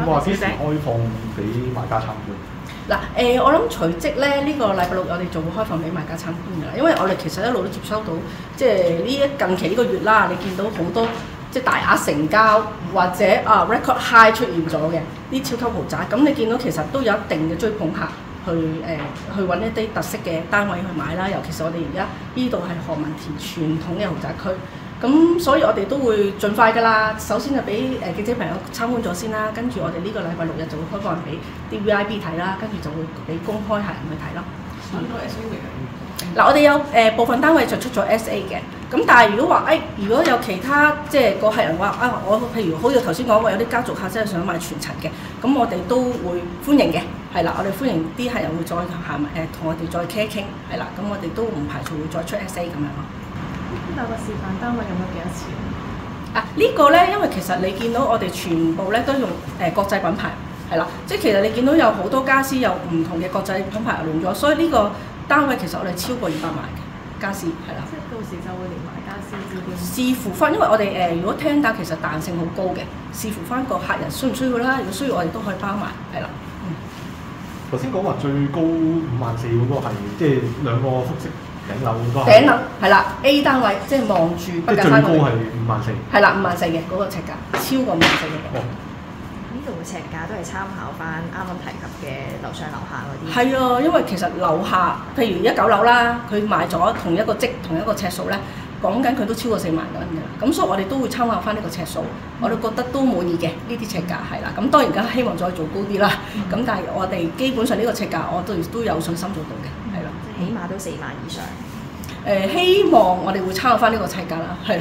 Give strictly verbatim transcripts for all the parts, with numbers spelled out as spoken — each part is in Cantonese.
冇話幾時開放俾買家參觀？ 嗱誒、呃，我諗隨即咧，呢、這個禮拜六我哋就會開放俾買家參觀㗎啦。因為我哋其實一路都接收到，即係呢一近期呢個月啦，你見到好多即係大額成交或者啊 record high 出現咗嘅啲超級豪宅，咁你見到其實都有一定嘅追捧客去誒、呃、去揾一啲特色嘅單位去買啦。尤其是我哋而家呢度係何文田傳統嘅豪宅區。咁所以我哋都會盡快㗎啦。首先就俾誒記者朋友參觀咗先啦，跟住我哋呢個禮拜六日就會開放俾啲 V I P 睇啦，跟住就會俾公開客人去睇咯。 呢個 S A 嚟嘅。 嗱，我哋有誒、呃、部分單位就出咗 S A 嘅，咁但係如果話誒、哎，如果有其他即係個客人話啊，我譬如好似頭先講過有啲家族客真係想買全層嘅，咁我哋都會歡迎嘅，係啦，我哋歡迎啲客人會再行誒同我哋再傾一傾，係啦，咁我哋都唔排除會再出 S A 咁樣咯。 有個示範單位用咗幾多錢？ 啊，這個、呢個咧，因為其實你見到我哋全部咧都用誒、呃、國際品牌，係啦，即係其實你見到有好多家私有唔同嘅國際品牌用咗，所以呢個單位其實我哋超過二百萬嘅家私，係啦。 即係到時就會連埋家私之類。 視乎翻，因為我哋誒、呃、如果聽打其實彈性好高嘅，視乎翻個客人需唔需要啦。如果需要，我哋都可以包埋，係啦。嗯。頭先講話最高五萬四嗰個係即係兩個複式頂樓嗰個。 頂樓係啦 ，A 單位即係望住北架山嗰個。 最高係五萬四。係啦，五萬四嘅嗰個尺價，超過五萬四嘅。 哦。 呢度嘅尺價都係參考翻啱啱提及嘅樓上樓下嗰啲。 係啊，因為其實樓下譬如一九樓啦，佢賣咗同一個積同一個尺數咧，講緊佢都超過四萬㗎啦。咁所以我哋都會參考翻呢個尺數，我哋覺得都滿意嘅呢啲尺價係啦。咁當然而家希望再做高啲啦。咁、嗯、但係我哋基本上呢個尺價，我都都有信心做到嘅，係啦。 起碼都四萬以上。 誒、呃，希望我哋會參考翻呢個尺價啦，係啦。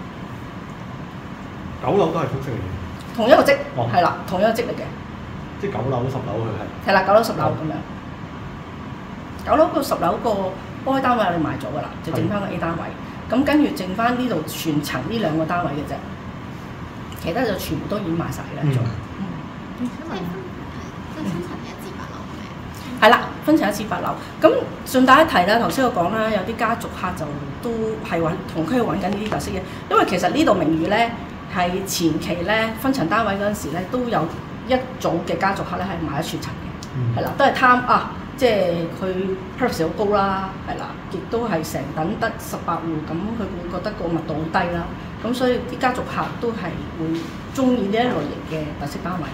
九樓都係複式嚟嘅。 同一個積，係啦、哦，同一個積嚟嘅。 即係九樓、十樓佢係。 係啦，九樓、十樓咁樣。九樓到十樓個開單位我哋賣咗㗎啦，就剩翻個 A 單位。咁跟住剩翻呢度全層呢兩個單位嘅啫，其他就全部都已經賣晒啦。做。嗯。 即係分即係分層一至八樓係咪？ 係啦，分層一至八樓。咁順帶一提啦，頭先我講啦，有啲家族客就都係揾同區揾緊呢啲特色嘅，因為其實呢度名譽咧。係前期咧分層單位嗰陣時咧，都有一組嘅家族客咧係買咗全層嘅，係啦、嗯，都係貪啊，即係佢 price 好高啦，係啦，亦都係成等得十八戶，咁佢會覺得個密度好低啦，咁所以啲家族客都係會中意呢一類型嘅特色單位。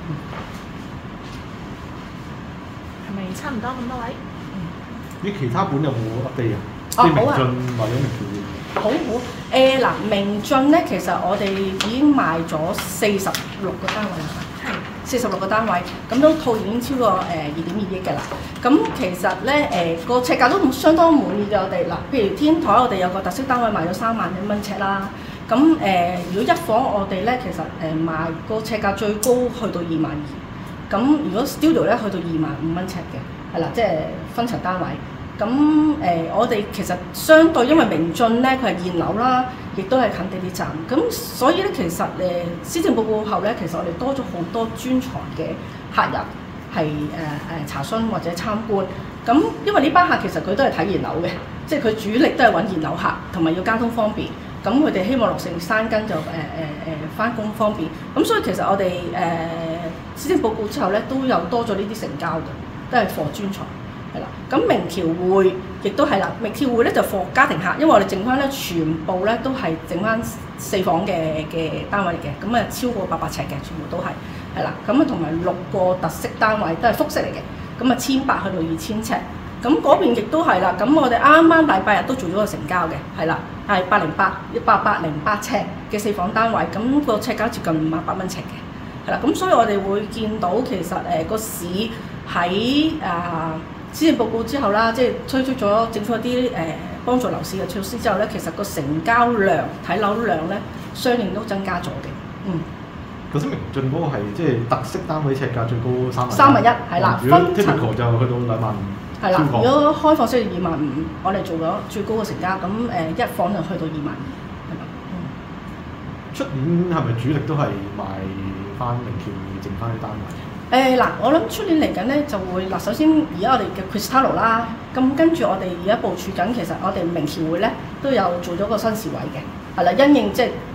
係咪差唔多咁多位？ 啲、嗯、其他本有冇 update 啊？ 哦， 即係明好啊。 進或者明橋會。 好好誒嗱，明進咧，其實我哋已經賣咗四十六個單位啦，係四十六個單位，咁都套現已經超過誒二點二億嘅啦。咁其實咧誒個尺價都相當滿意嘅，我哋嗱，譬如天台我哋有個特色單位賣咗三萬幾蚊尺啦。咁誒、呃，如果一房我哋咧，其實誒賣個尺價最高去到二萬二。咁如果 studio 咧去到二萬五蚊尺嘅，係啦，即係分層單位。咁誒、呃，我哋其實相對，因為明進咧，佢係現樓啦，亦都係近地鐵站，咁所以咧，其實誒施政報告後咧，其實我哋多咗好多專才嘅客人係誒誒查詢或者參觀。咁因為呢班客其實佢都係睇現樓嘅，即係佢主力都係揾現樓客，同埋要交通方便。咁佢哋希望落成山根就誒誒誒返工方便。咁所以其實我哋誒施政報告之後咧，都有多咗呢啲成交嘅，都係貨專才。係啦，咁明橋匯亦都係啦，明橋匯咧就貨家庭客，因為我哋剩翻咧全部咧都係剩翻四房嘅嘅單位嚟嘅，咁啊超過八百尺嘅，全部都係係啦，咁啊同埋六個特色單位都係複式嚟嘅，咁啊千八去到二千尺，咁嗰邊亦都係啦，咁我哋啱啱禮拜日都做咗個成交嘅，係啦，係八零八一八八零八尺嘅四房單位，咁個尺價接近五萬八蚊尺嘅，係啦，咁所以我哋會見到其實誒個市喺啊〜施政報告之後啦，即係推出咗政府一啲誒幫助樓市嘅措施之後咧，其實個成交量睇樓量咧，相應都增加咗嘅。嗯。 頭先明進嗰個係即係特色單位尺價最高三萬。 三萬一係啦， 如果 typical 就去到兩萬五。 係啦，如果開放需要二萬五，我哋做咗最高嘅成交，咁誒一房就去到二萬二，係咪？嗯。 出年係咪主力都係賣翻明橋剩翻啲單位？ 誒嗱、呃，我諗出年嚟緊咧就會嗱，首先而家我哋嘅 Crystal 啦，咁跟住我哋而家部署緊，其實我哋明橋會咧都有做咗個新市位嘅，係啦，因應即係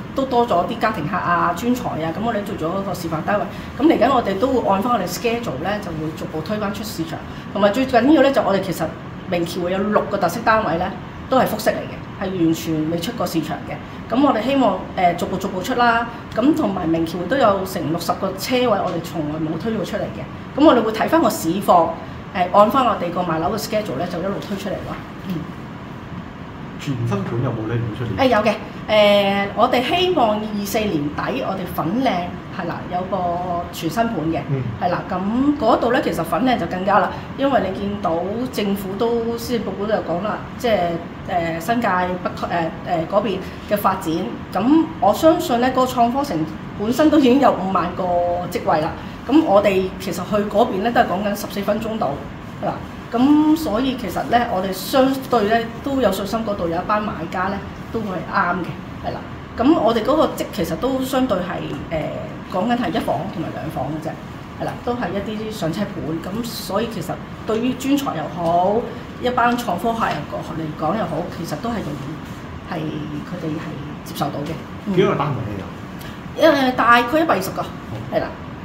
都多咗啲家庭客啊、專才啊，咁我哋做咗一個示範單位。咁嚟緊我哋都會按翻我哋 schedule 咧，就會逐步推翻出市場。同埋最緊要咧，就我哋其實明橋會有六個特色單位咧，都係複式嚟嘅，係完全未出過市場嘅。咁我哋希望誒、呃、逐步逐步出啦。咁同埋明橋都有成六十個車位，我哋從來冇推過出嚟嘅。咁我哋會睇翻個市況，誒、呃、按翻我哋個賣樓嘅 schedule 咧，就一路推出嚟咯。嗯。 全新盤有冇咧？會出年？ 誒、有嘅，誒、呃、我哋希望二四年底我哋粉嶺係啦，有個全新盤嘅，係啦、嗯，咁嗰度咧其實粉嶺就更加啦，因為你見到政府都施政報告都有講啦，即係誒、呃、新界北區誒誒嗰邊嘅發展，咁我相信咧嗰、那個創科城本身都已經有五萬個職位啦，咁我哋其實去嗰邊咧都係講緊十四分鐘到，係啦。咁所以其實咧，我哋相對咧都有信心，嗰度有一班買家咧都會係啱嘅，係啦。咁我哋嗰個積其實都相對係誒講緊係一房同埋兩房嘅啫，係啦，都係一啲上車盤。咁所以其實對於專才又好，一班創科客人嚟講又好，其實都係容易係佢哋係接受到嘅。 嗯、幾多個單位有？ 誒大概一百二十個，係啦。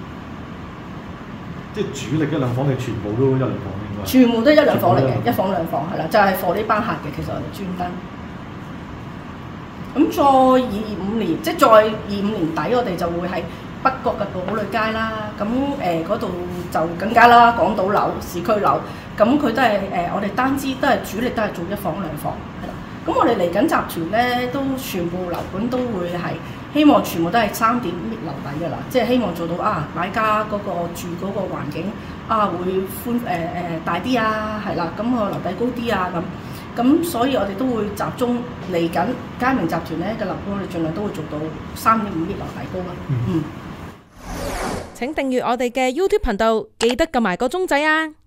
即係主力一兩房，你全部都一兩房應該？ 全部都一兩房嚟嘅，一房兩房係啦，就係貨呢班客嘅。其實我哋專登。咁再二五年，即係再二五年底，我哋就會喺北角嘅寶麗街啦。咁誒嗰度就更加啦，港島樓、市區樓，咁佢都係誒、呃、我哋單支都係主力都係做一房兩房係啦。咁我哋嚟緊集團咧，都全部樓盤都會係希望全部都係三點五樓底嘅啦，即係希望做到啊買家嗰個住嗰個環境啊會寬誒誒、呃、大啲啊，係啦，咁個樓底高啲啊咁。咁所以我哋都會集中嚟緊佳明集團咧嘅樓盤，我哋盡量都會做到三點五億樓底高啦。嗯。 請訂閱我哋嘅 YouTube 頻道，記得撳埋個鐘仔啊！